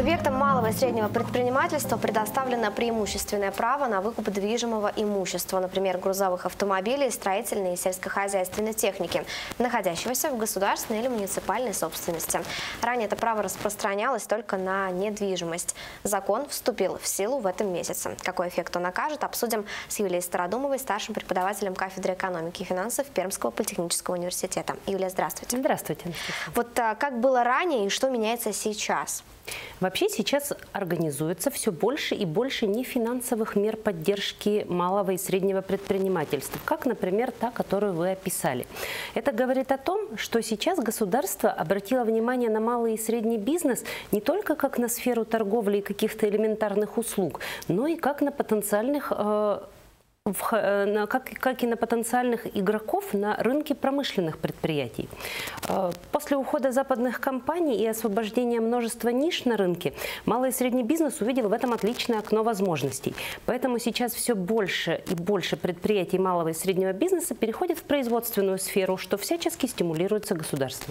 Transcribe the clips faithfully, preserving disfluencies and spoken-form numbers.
Субъектам малого и среднего предпринимательства предоставлено преимущественное право на выкуп движимого имущества, например, грузовых автомобилей, строительной и сельскохозяйственной техники, находящегося в государственной или муниципальной собственности. Ранее это право распространялось только на недвижимость. Закон вступил в силу в этом месяце. Какой эффект он окажет, обсудим с Юлией Стародумовой, старшим преподавателем кафедры экономики и финансов Пермского политехнического университета. Юлия, здравствуйте. Здравствуйте. Вот а, как было ранее и что меняется сейчас? Вообще сейчас организуется все больше и больше нефинансовых мер поддержки малого и среднего предпринимательства, как, например, та, которую вы описали. Это говорит о том, что сейчас государство обратило внимание на малый и средний бизнес не только как на сферу торговли и каких-то элементарных услуг, но и как на потенциальных э, Как, как и на потенциальных игроков на рынке промышленных предприятий. После ухода западных компаний и освобождения множества ниш на рынке, малый и средний бизнес увидел в этом отличное окно возможностей. Поэтому сейчас все больше и больше предприятий малого и среднего бизнеса переходят в производственную сферу, что всячески стимулируется государством.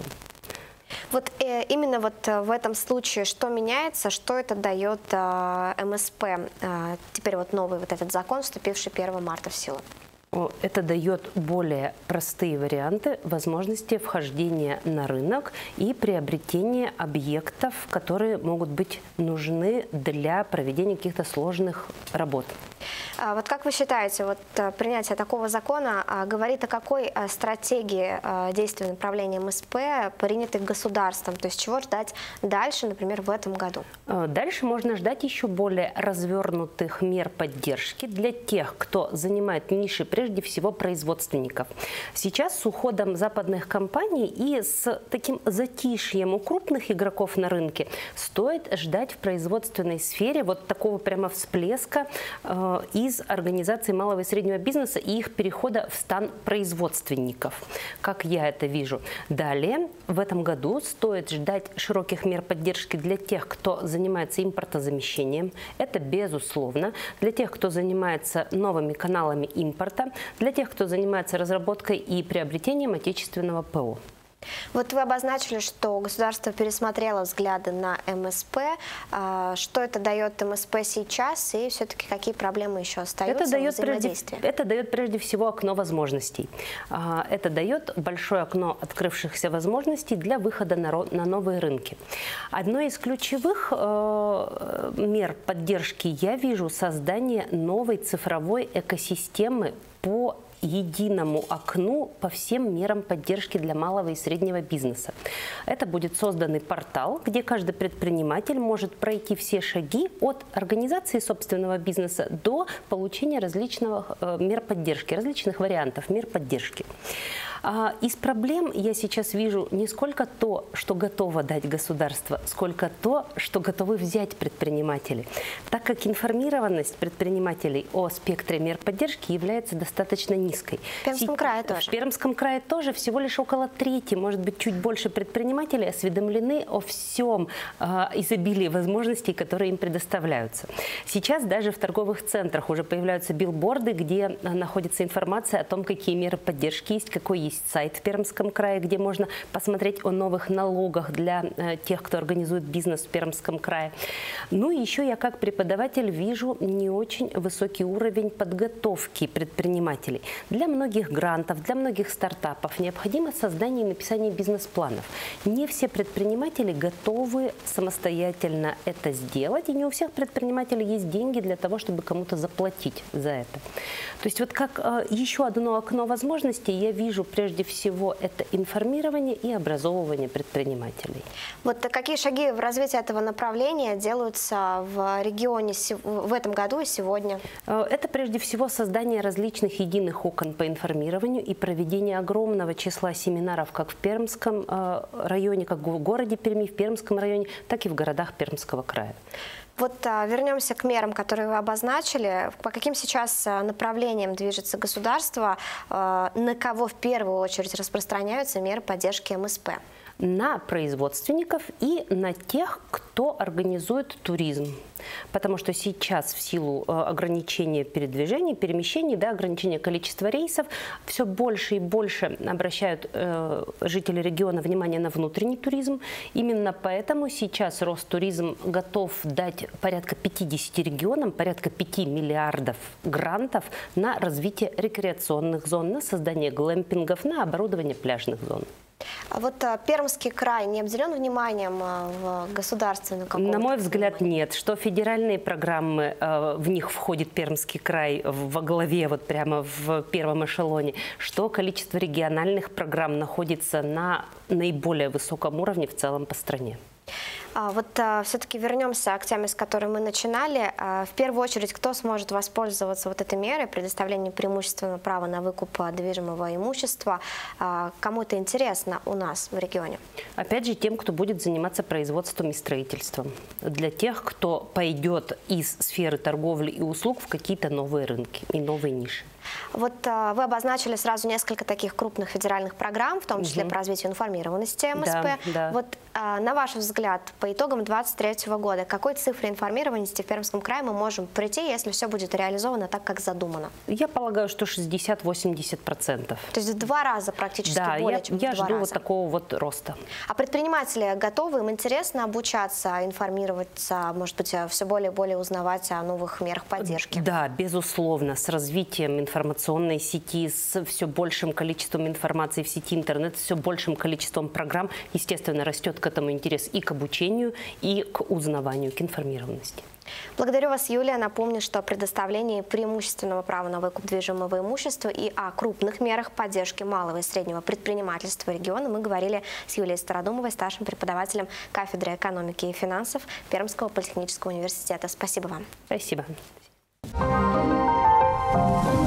Вот э, именно вот в этом случае что меняется, что это дает э, эм эс пэ, э, теперь вот новый вот этот закон, вступивший первого марта в силу? Это дает более простые варианты возможности вхождения на рынок и приобретения объектов, которые могут быть нужны для проведения каких-то сложных работ. А вот как вы считаете, вот принятие такого закона а, говорит о какой а, стратегии а, действия направления эм эс пэ, принятой государством? То есть чего ждать дальше, например, в этом году? Дальше можно ждать еще более развернутых мер поддержки для тех, кто занимает ниши, прежде всего производственников. Сейчас с уходом западных компаний и с таким затишьем у крупных игроков на рынке стоит ждать в производственной сфере вот такого прямо всплеска э, из организаций малого и среднего бизнеса и их перехода в стан производственников, как я это вижу. Далее, в этом году стоит ждать широких мер поддержки для тех, кто занимается импортозамещением. Это безусловно. Для тех, кто занимается новыми каналами импорта, для тех, кто занимается разработкой и приобретением отечественного пэ о. Вот вы обозначили, что государство пересмотрело взгляды на эм эс пэ. Что это дает эм эс пэ сейчас и все-таки какие проблемы еще остаются это дает в взаимодействии? Прежде, это дает прежде всего окно возможностей. Это дает большое окно открывшихся возможностей для выхода на, на новые рынки. Одной из ключевых э, мер поддержки я вижу создание новой цифровой экосистемы по единому окну по всем мерам поддержки для малого и среднего бизнеса. Это будет созданный портал, где каждый предприниматель может пройти все шаги от организации собственного бизнеса до получения различных э, мер поддержки, различных вариантов мер поддержки. А из проблем я сейчас вижу не сколько то, что готово дать государство, сколько то, что готовы взять предприниматели. Так как информированность предпринимателей о спектре мер поддержки является достаточно низкой. В Пермском крае тоже. В Пермском крае тоже всего лишь около трети, может быть, чуть больше предпринимателей осведомлены о всем э, изобилии возможностей, которые им предоставляются. Сейчас даже в торговых центрах уже появляются билборды, где находится информация о том, какие меры поддержки есть, какой есть сайт в Пермском крае, где можно посмотреть о новых налогах для э, тех, кто организует бизнес в Пермском крае. Ну и еще я как преподаватель вижу не очень высокий уровень подготовки предпринимателей. Для многих грантов, для многих стартапов необходимо создание и написание бизнес-планов. Не все предприниматели готовы самостоятельно это сделать, и не у всех предпринимателей есть деньги для того, чтобы кому-то заплатить за это. То есть вот как э, еще одно окно возможностей я вижу прежде всего это информирование и образовывание предпринимателей. Вот какие шаги в развитии этого направления делаются в регионе в этом году и сегодня? Это прежде всего создание различных единых окон по информированию и проведение огромного числа семинаров как в Пермском районе, как в городе Перми, в Пермском районе, так и в городах Пермского края. Вот а, вернемся к мерам, которые вы обозначили. По каким сейчас направлениям движется государство? А, на кого в первую очередь распространяются меры поддержки эм эс пэ? на производственников и на тех, кто организует туризм. Потому что сейчас в силу ограничения передвижений, перемещений, да, ограничения количества рейсов, все больше и больше обращают э, жители региона внимание на внутренний туризм. Именно поэтому сейчас Ростуризм готов дать порядка пятидесяти регионам, порядка пяти миллиардов грантов на развитие рекреационных зон, на создание глэмпингов, на оборудование пляжных зон. А вот а, Пермский край не обделен вниманием а, в государственном каком-то? На мой взгляд, нет. Что федеральные программы, э, в них входит Пермский край во главе, вот прямо в первом эшелоне, что количество региональных программ находится на наиболее высоком уровне в целом по стране. А вот а, все-таки вернемся к теме, с которой мы начинали. А, в первую очередь, кто сможет воспользоваться вот этой мерой, предоставлением преимущественного права на выкуп движимого имущества? А, кому это интересно у нас в регионе? Опять же, тем, кто будет заниматься производством и строительством. Для тех, кто пойдет из сферы торговли и услуг в какие-то новые рынки и новые ниши. Вот а, вы обозначили сразу несколько таких крупных федеральных программ, в том числе угу. по развитию информированности эм эс пэ. Да, да. Вот а, на ваш взгляд, по итогам две тысячи двадцать третьего года, к какой цифре информированности в Пермском крае мы можем прийти, если все будет реализовано так, как задумано? Я полагаю, что шестьдесят-восемьдесят процентов. То есть в два раза практически да, более, я, чем я в два жду раза. вот такого вот роста. А предприниматели готовы, им интересно обучаться, информироваться, может быть, все более и более узнавать о новых мерах поддержки? Да, безусловно, с развитием информационной сети, с все большим количеством информации в сети интернет, с все большим количеством программ, естественно, растет к этому интерес и к обучению, и к узнаванию, к информированности. Благодарю вас, Юлия. Напомню, что о предоставлении преимущественного права на выкуп движимого имущества и о крупных мерах поддержки малого и среднего предпринимательства региона мы говорили с Юлией Стародумовой, старшим преподавателем кафедры экономики и финансов Пермского политехнического университета. Спасибо вам. Спасибо.